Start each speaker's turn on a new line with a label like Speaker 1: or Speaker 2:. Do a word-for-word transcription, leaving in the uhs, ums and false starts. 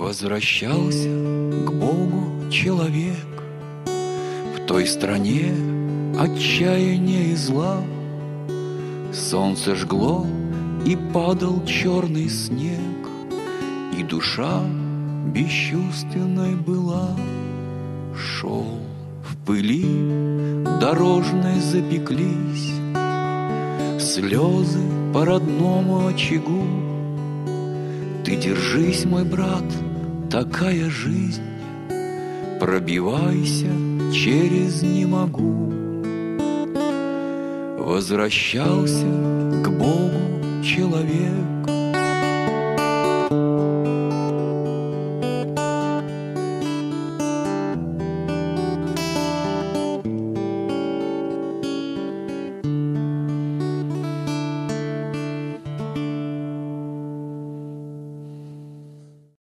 Speaker 1: Возвращался к Богу человек в той стране отчаяния и зла. Солнце жгло и падал черный снег, и душа бесчувственной была. Шел в пыли дорожной запеклись слезы по родному очагу. Ты держись, мой брат, такая жизнь, пробивайся через «не могу». Возвращался к Богу человек